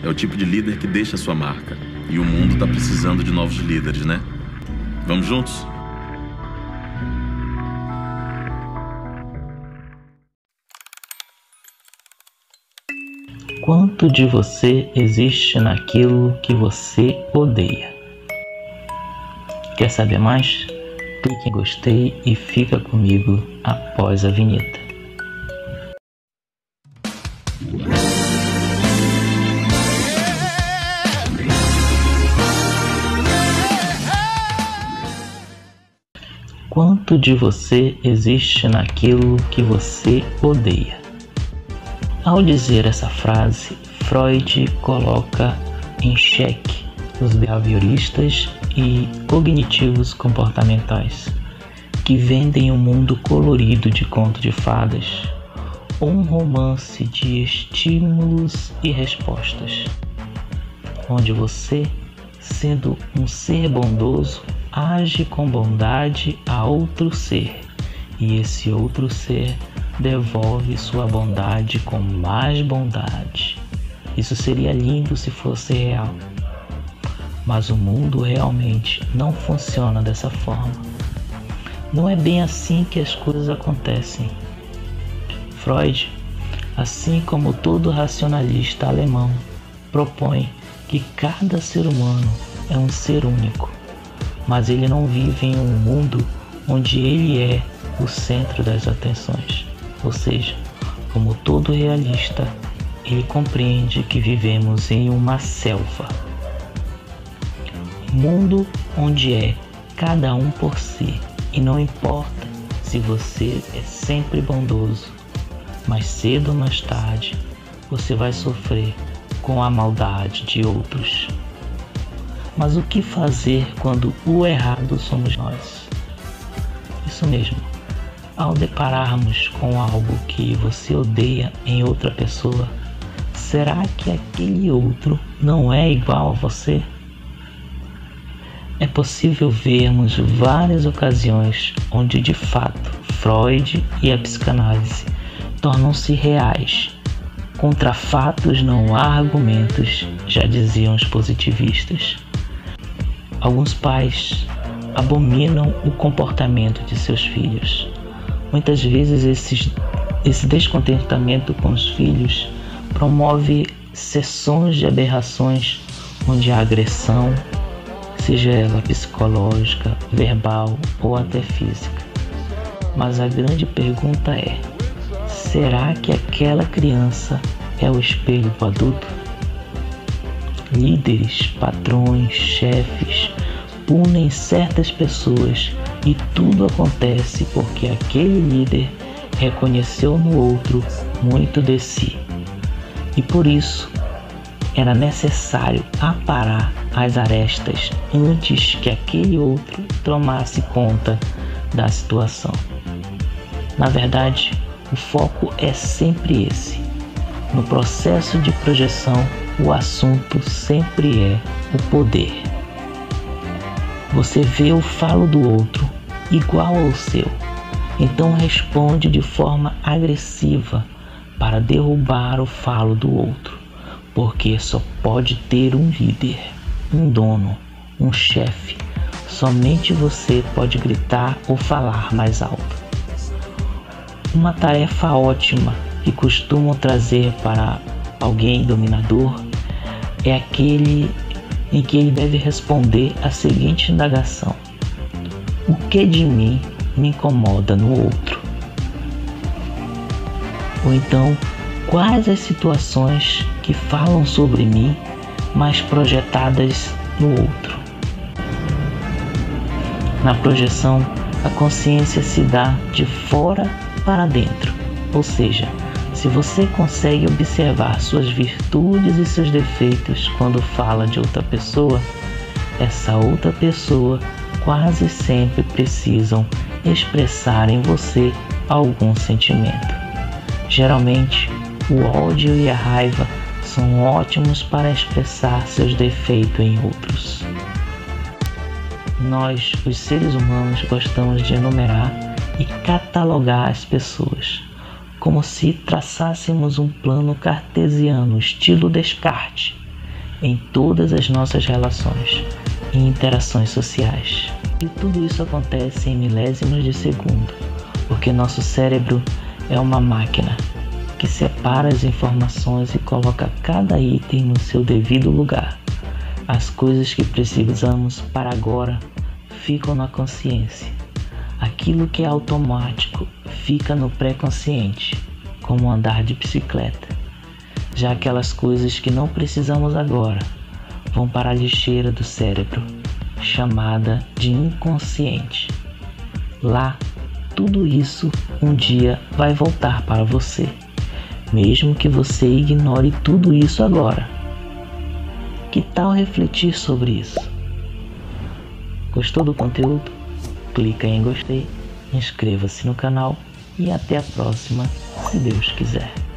É o tipo de líder que deixa a sua marca. E o mundo tá precisando de novos líderes, né? Vamos juntos? Quanto de você existe naquilo que você odeia? Quer saber mais? Clique em gostei e fica comigo após a vinheta. Quanto de você existe naquilo que você odeia? Ao dizer essa frase, Freud coloca em xeque os behavioristas e cognitivos comportamentais que vendem um mundo colorido de conto de fadas ou um romance de estímulos e respostas, onde você, sendo um ser bondoso, age com bondade a outro ser, e esse outro ser devolve sua bondade com mais bondade. Isso seria lindo se fosse real, mas o mundo realmente não funciona dessa forma. Não é bem assim que as coisas acontecem. Freud, assim como todo racionalista alemão, propõe que cada ser humano é um ser único, mas ele não vive em um mundo onde ele é o centro das atenções. Ou seja, como todo realista, ele compreende que vivemos em uma selva. Um mundo onde é cada um por si, e não importa se você é sempre bondoso, mais cedo ou mais tarde você vai sofrer com a maldade de outros. Mas o que fazer quando o errado somos nós? Isso mesmo, ao depararmos com algo que você odeia em outra pessoa, será que aquele outro não é igual a você? É possível vermos várias ocasiões onde de fato Freud e a psicanálise tornam-se reais. Contra fatos não há argumentos, já diziam os positivistas. Alguns pais abominam o comportamento de seus filhos. Muitas vezes esse descontentamento com os filhos promove sessões de aberrações onde a agressão, seja ela psicológica, verbal ou até física. Mas a grande pergunta é: será que aquela criança é o espelho do adulto? Líderes, patrões, chefes punem certas pessoas e tudo acontece porque aquele líder reconheceu no outro muito de si. E por isso era necessário aparar as arestas antes que aquele outro tomasse conta da situação. Na verdade, o foco é sempre esse. No processo de projeção, o assunto sempre é o poder. Você vê o falo do outro igual ao seu, então responde de forma agressiva para derrubar o falo do outro, porque só pode ter um líder, um dono, um chefe. Somente você pode gritar ou falar mais alto. Uma tarefa ótima que costumam trazer para alguém dominador é aquele em que ele deve responder a seguinte indagação: o que de mim me incomoda no outro? Ou então, quais as situações que falam sobre mim, mas projetadas no outro? Na projeção, a consciência se dá de fora para dentro, ou seja, se você consegue observar suas virtudes e seus defeitos quando fala de outra pessoa, essa outra pessoa quase sempre precisam expressar em você algum sentimento. Geralmente, o ódio e a raiva são ótimos para expressar seus defeitos em outros. Nós, os seres humanos, gostamos de enumerar e catalogar as pessoas, como se traçássemos um plano cartesiano, estilo Descartes, em todas as nossas relações e interações sociais. E tudo isso acontece em milésimos de segundo, porque nosso cérebro é uma máquina que separa as informações e coloca cada item no seu devido lugar. As coisas que precisamos para agora ficam na consciência. Aquilo que é automático fica no pré-consciente, como andar de bicicleta. Já aquelas coisas que não precisamos agora vão para a lixeira do cérebro, chamada de inconsciente. Lá, tudo isso um dia vai voltar para você, mesmo que você ignore tudo isso agora. Que tal refletir sobre isso? Gostou do conteúdo? Clica em gostei, inscreva-se no canal e até a próxima, se Deus quiser.